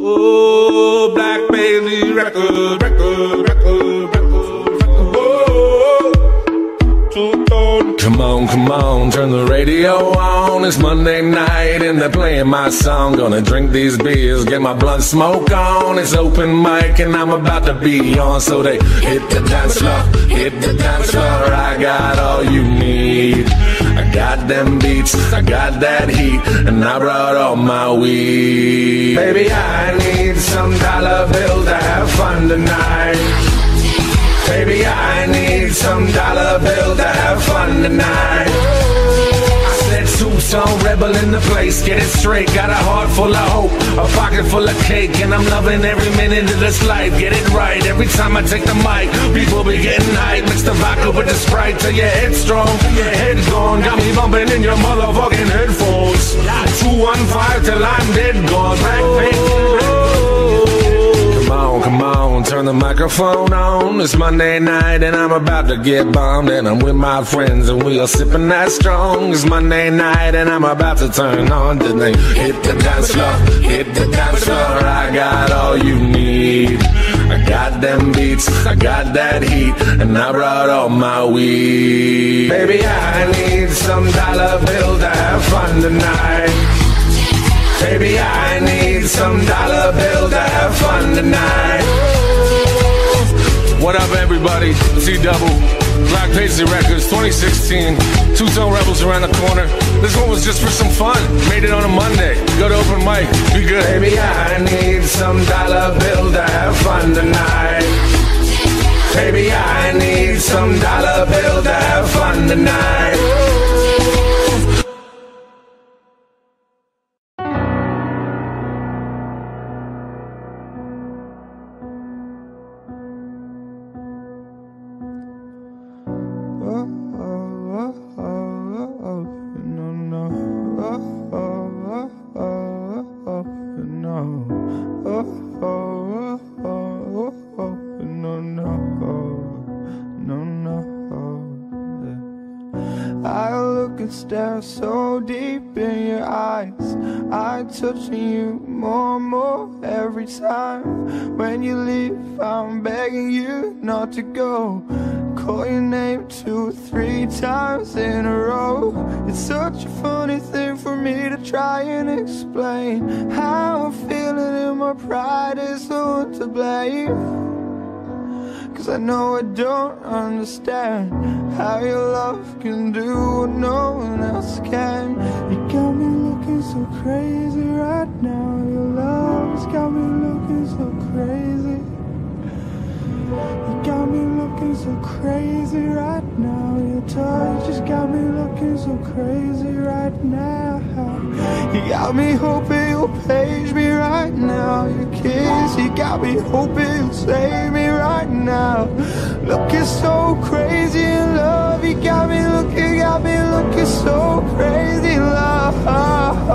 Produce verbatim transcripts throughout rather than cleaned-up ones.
Oh, Black Baby record, record, record, record, record. Oh, two-tone. Come on, come on, turn the radio on. It's Monday night and they're playing my song. Gonna drink these beers, get my blunt smoke on. It's open mic and I'm about to be on. So they hit the dance floor, hit the dance floor. I got all you need. I got them beats, I got that heat, and I brought all my weed. Baby, I need some dollar bills to have fun tonight. Baby, I need some dollar bills to have fun tonight. I said two-tone rebel in the place, get it straight. Got a heart full of hope, a pocket full of cake, and I'm loving every minute of this life. Get it right, every time I take the mic, people be getting hype. Mix the vodka with the Sprite till your head's strong, your head's gone. Got me bumping in your motherfucking headphones. two one five till I'm dead gone. Come on, come on, turn the microphone on. It's Monday night and I'm about to get bombed, and I'm with my friends and we are sipping that strong. It's Monday night and I'm about to turn on. Then they hit the dance floor, hit the dance floor. I got all you need. I got them beats, I got that heat, and I brought all my weed. Baby, I need some dollar bills to have fun tonight. Baby, I need some dollar bills to have fun tonight. What up, everybody? C-Double, Black Paisley Records, twenty sixteen. Two-Tone Rebels around the corner. This one was just for some fun. Made it on a Monday. Go to open mic. Be good. Baby, I need some dollar bills to have fun tonight. Baby, I need some dollar bills to have fun tonight. Stare so deep in your eyes, I'm touching you more and more every time. When you leave, I'm begging you not to go. Call your name two or three times in a row. It's such a funny thing for me to try and explain how I'm feeling, and my pride is the one to blame. Cause I know I don't understand how your love can do what no one else can. You got me looking so crazy right now. Your love's got me looking so crazy. You got me looking so crazy right now. Your touch just got me looking so crazy right now. You got me hoping you'll page me right now. Your kiss, you got me hoping you'll save me right now. Looking so crazy in love. You got me looking, got me looking so crazy in love. Oh,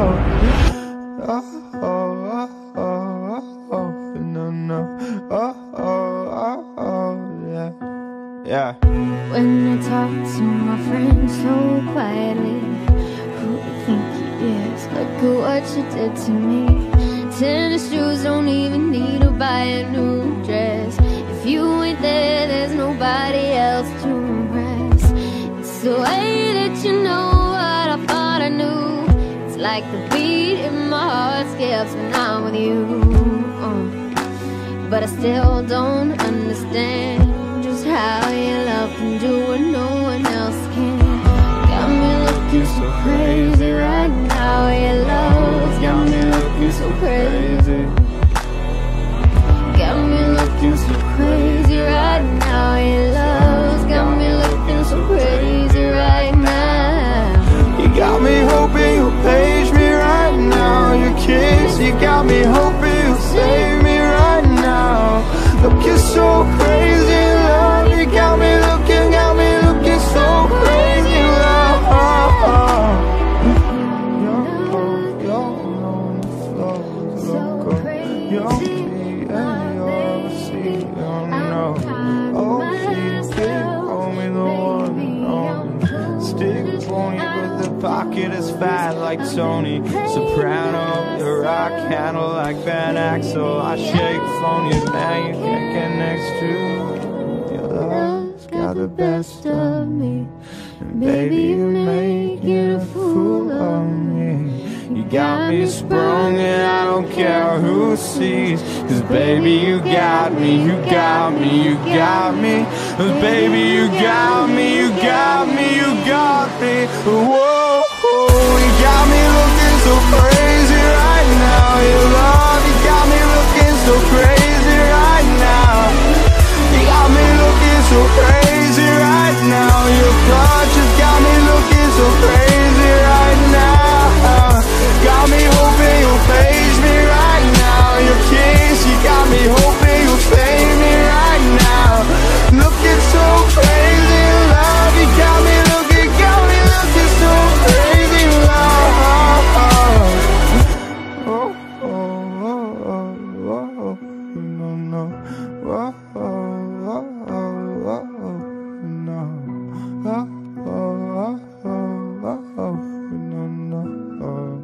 oh, oh, oh, oh, oh, no, no, oh, oh, oh, oh, yeah, yeah. When I talk to my friends so quietly, who do you think he is? Look at what you did to me. Tennis shoes don't even need to buy a new dress. If you ain't there, there's nobody else to impress. It's the way that you know what I thought I knew. It's like the beat in my heart skips when I'm with you. uh. But I still don't understand just how your love can do what no one else can. Got me looking so crazy right now. Your love's got me looking so crazy. Got me looking so crazy right now. Your love's got me looking so crazy right now. You got me hoping you'll page me right now. Your kiss, you got me hoping you'll save me right now. Looking so crazy in love. You got me looking, got me looking so crazy in love. bad like Tony Soprano. You rock handle like Van Axel. I shake phonies, man, you can't get next to. Your love's got the best of me, and baby, you make it a fool of me. You got me sprung and I don't care who sees. Cause baby, you got me, you got me, you got me. Cause baby, you got me, you got me, you got me. Whoa, you got me looking so crazy right now. Your love, you got me looking so crazy right now. You got me looking so crazy right now. Your touch has got me looking so crazy right now. Got me hoping you'll page me right now. Your kiss, you got me hoping you'll save me right now. Looking so crazy, love. You got me looking, got me looking so crazy, love. Oh, oh, oh, oh, oh, no, no. Oh, oh, oh, oh, oh, no. Oh, oh, oh, oh, oh, no, no. Oh.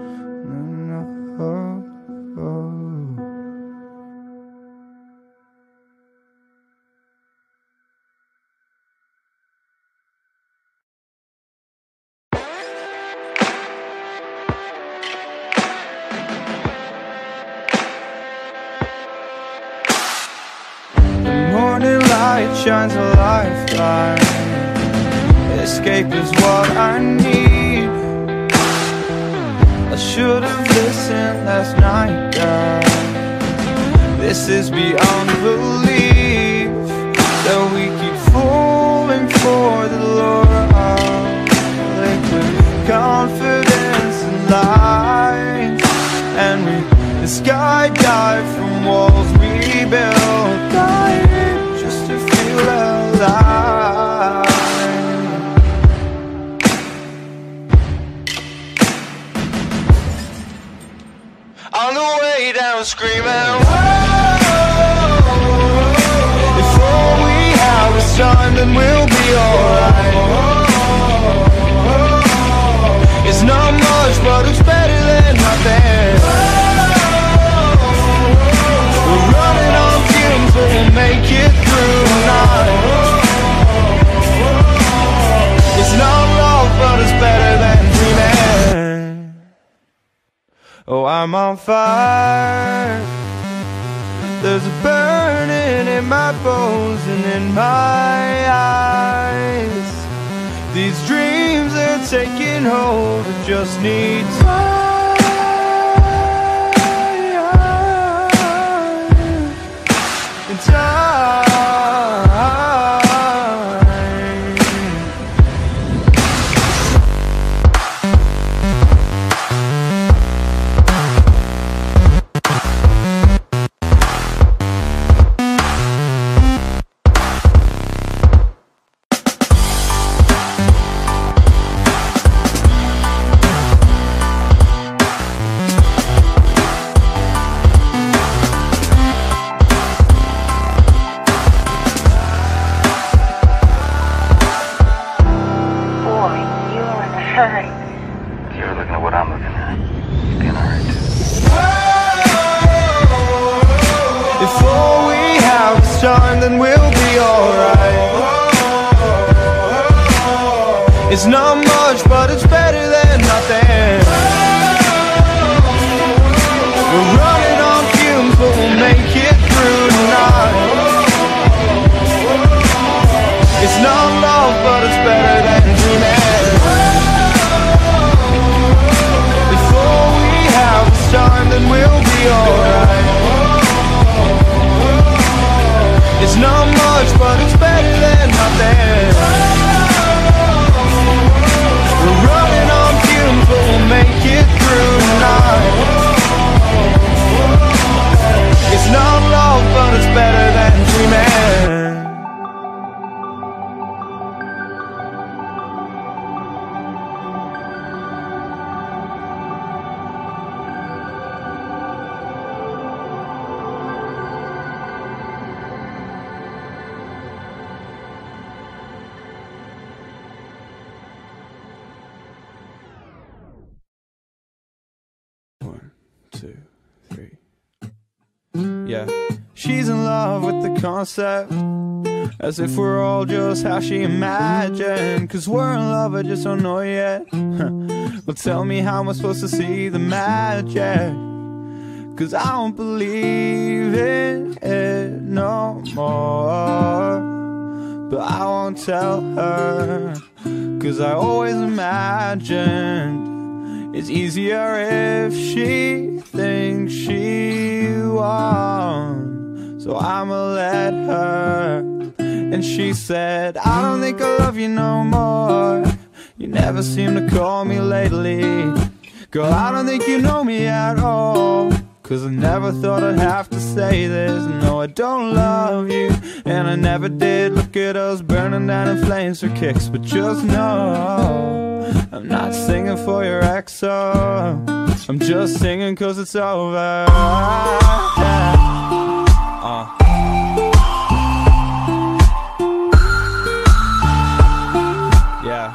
Shines a lifeline. Escape is what I need. I should have listened last night, girl. This is beyond belief, that we keep falling for the lure of liquid confidence and lies. And we the skydive from walls we built, dying just to feel alive. On the way down screaming, whoa. If all we have is time, then we'll be alright. It's not much, but it's better than nothing. We're running on fumes, but we'll make it through tonight. It's not wrong, but it's better than dreaming. Oh, I'm on fire. There's a burning in my bones and in my eyes. These dreams are taking hold, I just need time. And time. Then we'll be alright. It's not much, but it's better than nothing. We're running on fumes, but we'll make it through tonight. It's not love, but it's better than dreaming. If all we have is time, then we'll be alright. It's not much, but it's better than nothing. two, three. Yeah. She's in love with the concept, as if we're all just how she imagined. Cause we're in love, I just don't know yet. Well, tell me, how am I supposed to see the magic? Cause I don't believe in it no more. But I won't tell her, cause I always imagined it's easier if she thinks she won. So I'ma let her. And she said, I don't think I love you no more. You never seem to call me lately. Girl, I don't think you know me at all. Cause I never thought I'd have to say this. No, I don't love you, and I never did. Look at us burning down in flames for kicks. But just know, I'm not singing for your ex, oh. I'm just singing cause it's over. Yeah. Uh. Yeah.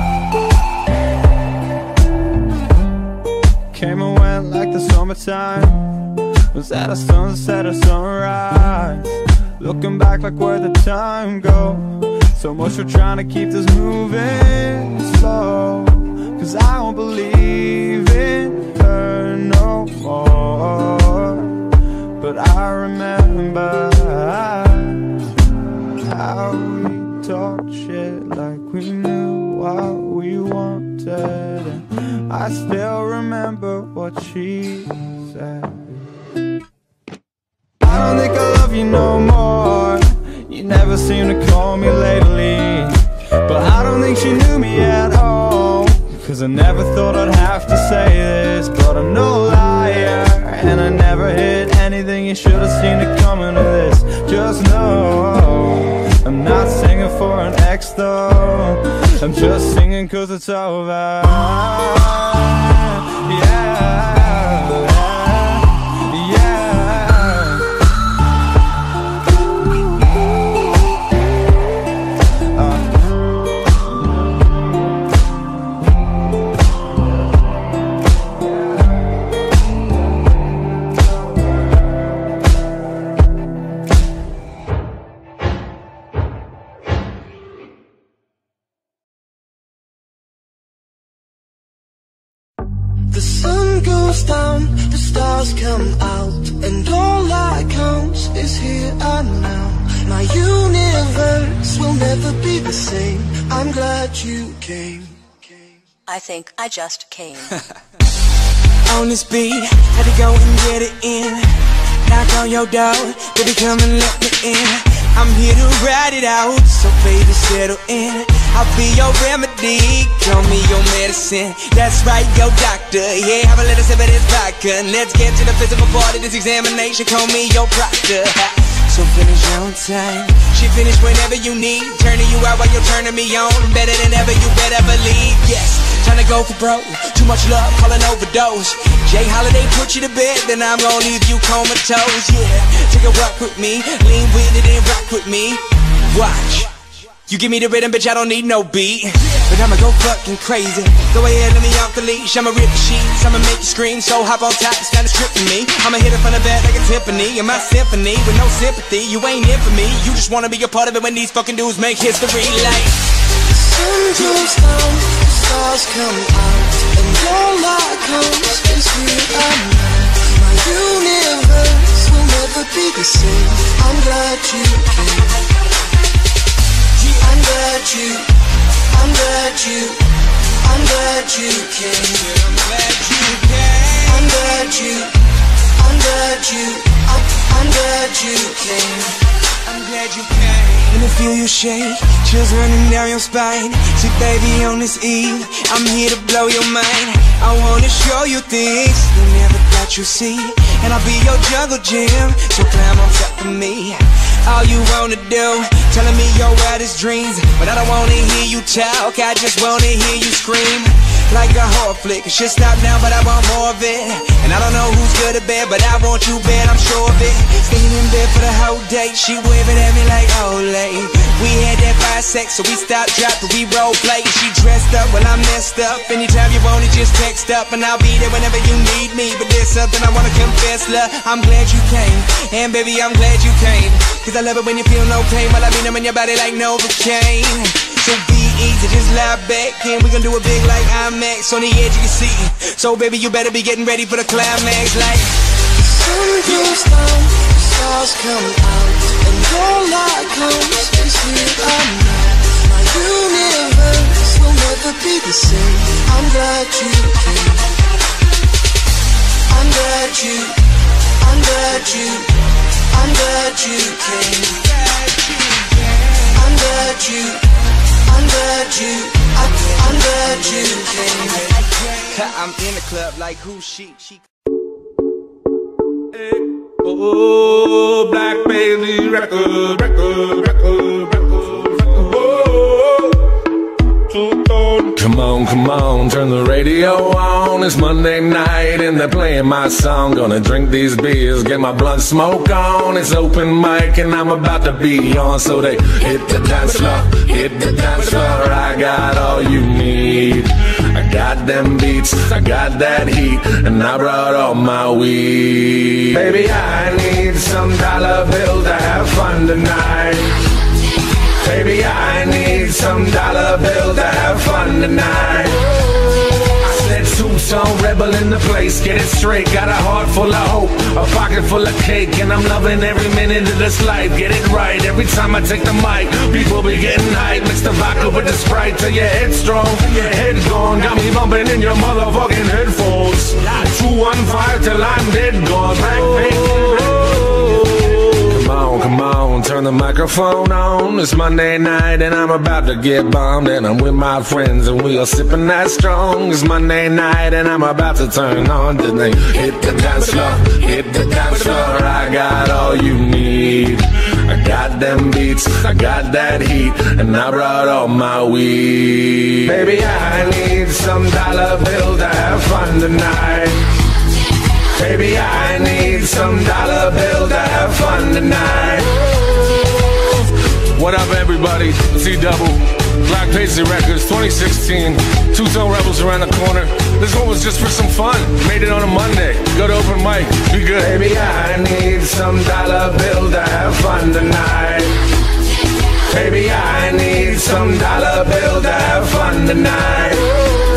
Came and went like the summertime. Was at a sunset or sunrise. Looking back like where'd the time go? So much for trying to keep this moving slow. Cause I don't believe in her no more. But I remember how we talked shit like we knew what we wanted. And I still remember what she said. I don't think I love you no more. You never seem to call me lately. But I don't think she knew me at all. Cause I never thought I'd have to say this. But I'm no liar, and I never hid anything. You should have seen it coming to this. Just know, I'm not singing for an ex though. I'm just singing cause it's over. Yeah. The sun goes down, the stars come out, and all that counts is here and now. My universe will never be the same. I'm glad you came. I think I just came. On this beat, had to go and get it in. Knock on your door, baby come and let me in. I'm here to ride it out, so baby settle in. I'll be your remedy, call me your medicine. That's right, your doctor, yeah, have a little sip of this vodka. Let's get to the physical part of this examination, call me your proctor. So finish on time, she finish whenever you need. Turning you out while you're turning me on. Better than ever, you better believe, yes. Trying to go for broke, too much love, call an overdose. Jay Holiday put you to bed, then I'm gonna leave you comatose, yeah. Take a walk with me, lean with it and rock with me. Watch, you give me the rhythm, bitch, I don't need no beat. But I'ma go fucking crazy. Go ahead, let me off the leash. I'ma rip the sheets, I'ma make you scream. So hop on top, it's kinda stripping me. I'ma hit it from the back like a timpani. In my symphony, with no sympathy. You ain't in for me, you just wanna be a part of it when these fucking dudes make history like. The sun goes down, the stars come out, and all that comes is here and now. My universe will never be the same. I'm glad you came. I'm glad you, I'm glad you, I'm glad you came. I'm glad you came. I'm glad you, I'm glad you, I'm, I'm glad you came. I'm glad you came. When I feel you shake, chills running down your spine. See baby on this eve, I'm here to blow your mind. I wanna show you things you never thought you'd see. And I'll be your jungle gym, so climb on top of me. All you wanna do, telling me your wildest dreams. But I don't wanna hear you talk, I just wanna hear you scream. Like a horror flick, it should stop now, but I want more of it. And I don't know who's good or bad, but I want you bad, I'm sure of it. Staying in bed for the whole day, she waving at me like Olay. We had that fire sex, so we stopped, dropped, but we role play. She dressed up, well I'm messed up. Anytime you want it, just text up, and I'll be there whenever you need me. But there's something I wanna confess, love, I'm glad you came. And baby, I'm glad you came, cause I love it when you feel no pain while I be numbing your body like Novocaine. So be easy, just lie back, and we gon' do it big like IMAX on the edge of your seat. So baby, you better be getting ready for the climax. Like the sun goes down, the stars come out, and your light comes into our night. My universe will never be the same. I'm glad you came. I'm glad you, I'm glad you, I'm glad you came. I'm glad you, I'm glad you, I, I'm glad you came. I'm in the club like who she, she. Oh, Black Baby record, record, record, record, record. Oh, two-tone. Come on, come on, turn the radio on. It's Monday night and they're playing my song. Gonna drink these beers, get my blunt smoke on. It's open mic and I'm about to be on. So they hit the dance floor, hit the dance floor. I got all you need. I got them beats, I got that heat, and I brought all my weed. Baby, I need some dollar bills to have fun tonight. Baby, I need some dollar bills to have fun tonight. I said two-tone rebel in the place, get it straight. Got a heart full of hope, a pocket full of cake, and I'm loving every minute of this life. Get it right, every time I take the mic, people be getting hype. Mix the vodka with the Sprite till your head's strong, your head gone. Got me bumping in your motherfucking headphones. two one five till I'm dead gone. Black Baby. Come on, come on, turn the microphone on. It's Monday night and I'm about to get bombed, and I'm with my friends and we are sipping that strong. It's Monday night and I'm about to turn on. Then they hit the dance floor, hit the dance floor. I got all you need. I got them beats, I got that heat, and I brought all my weed. Baby, I need some dollar bills to have fun tonight. Baby, I need some dollar bills to have fun tonight. What up, everybody? C Double, Black Paisley Records, twenty sixteen. Two-Tone Rebels around the corner. This one was just for some fun. Made it on a Monday. Go to open mic. Be good. Baby, I need some dollar bills to have fun tonight. Baby, I need some dollar bills to have fun tonight.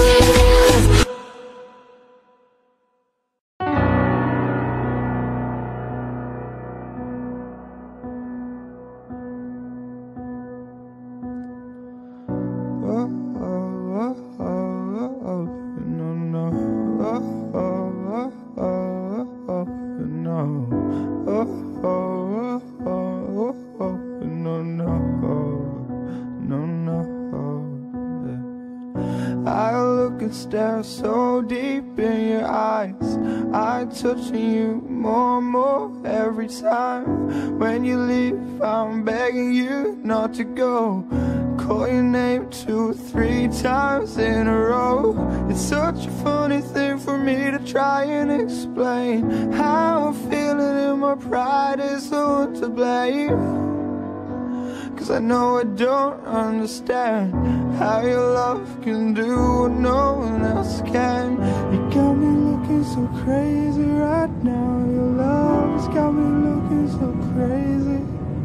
Stare so deep in your eyes, I touching you more and more every time. When you leave, I'm begging you not to go. Call your name two or three times in a row. It's such a funny thing for me to try and explain how I'm feeling, and my pride is the one to blame. Cause I know I don't understand how your love can do what no one else can. You got me looking so crazy right now. Your love has got me looking so crazy.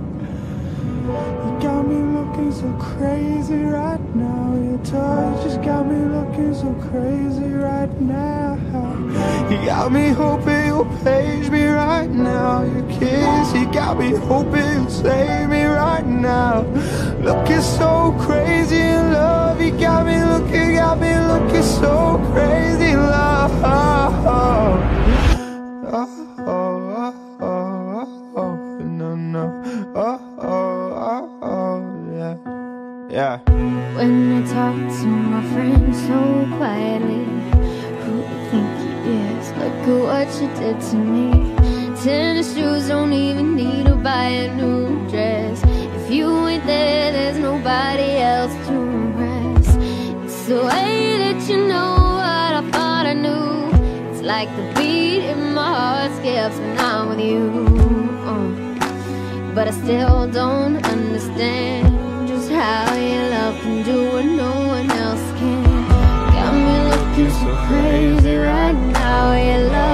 You got me looking so crazy right now. Your touch just got me looking so crazy right now. You got me hoping you'll page me right now. Your kiss, you got me hoping you'll save me right now. Looking so crazy in love. You got me looking, got me looking so crazy in love. Oh, oh, oh, oh, oh, oh, no, no. Oh, oh, oh, oh, yeah, yeah. When I talk to my friends so quietly, who do you think he is? Look at what you did to me. Tennis shoes, don't even need to buy a new dress. If you ain't there, there's nobody else to impress. It's the way that you know what I thought I knew. It's like like the beat in my heart skips when I'm with you. uh. But I still don't understand just how your love can do what no one else can. Got me looking so crazy right now. Your love